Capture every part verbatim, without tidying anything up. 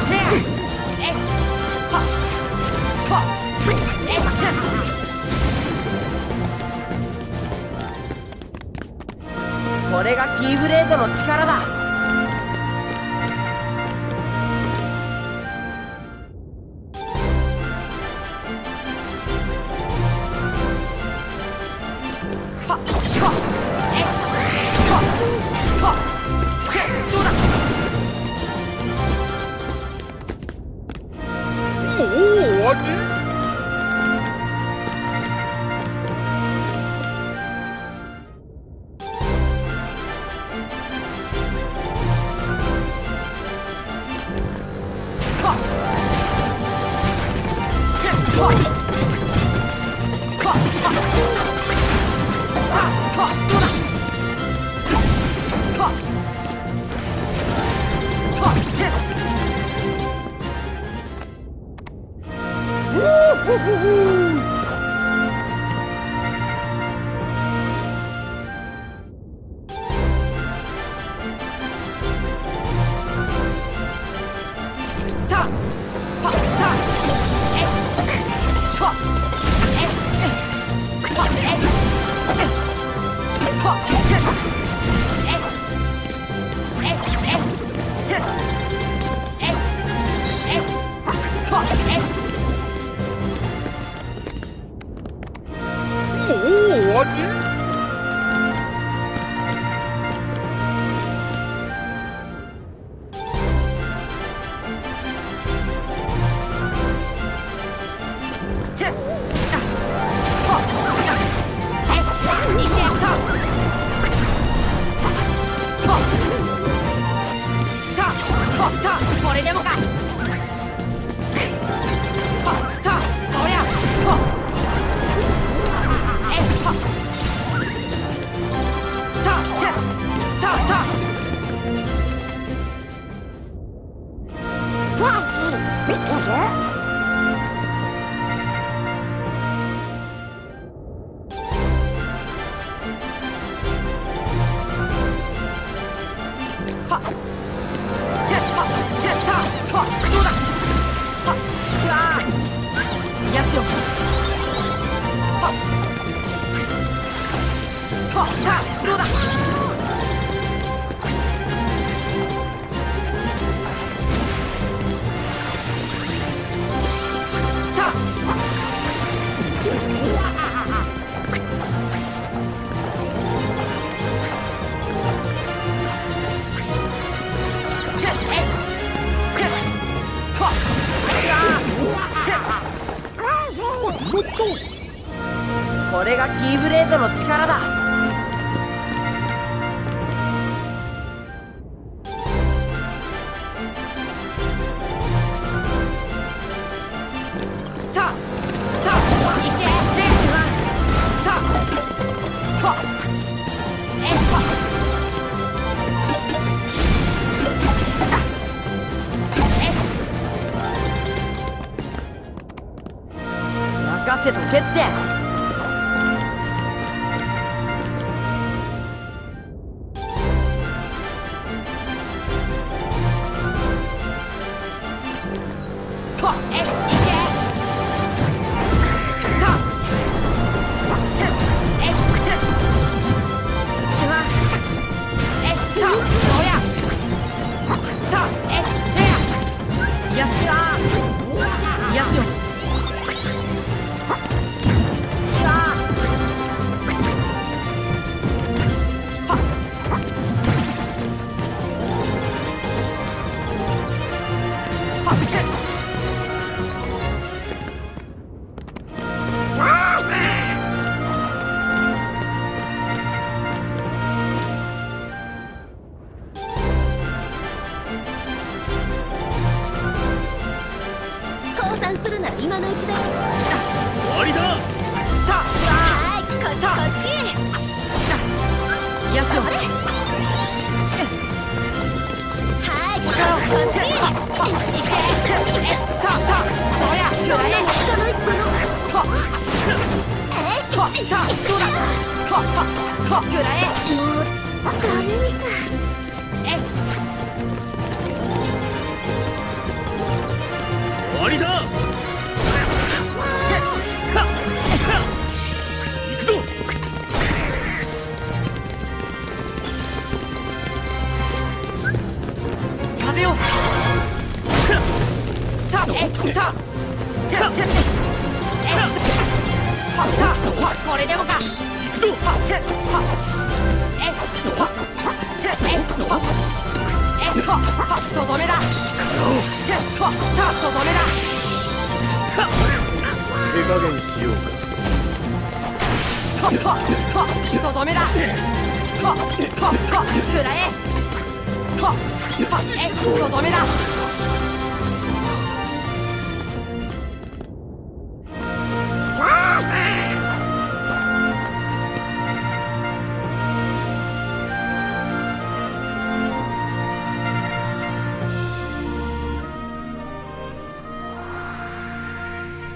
これがキーブレードの力だ。これがキーブレードの力だ。任せとけって。 するなら今のうちだよ。 終わりだ。 はい、こっちこっち。 よしよ。 はい、こっちこっち。 たた、そりゃ、そりゃ。 下の一歩の。え、 た、どうだ。ははは、くらえ。 もうダメみたい。 え。 わりだ。行くぞ。 風よ。たえたこれでもか。 行くぞ。 ええとどめだ。とどめだ。 手加減しようか。 とどめだ。くらえ。えとどめだ。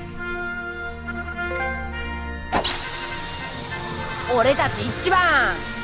俺たち一番。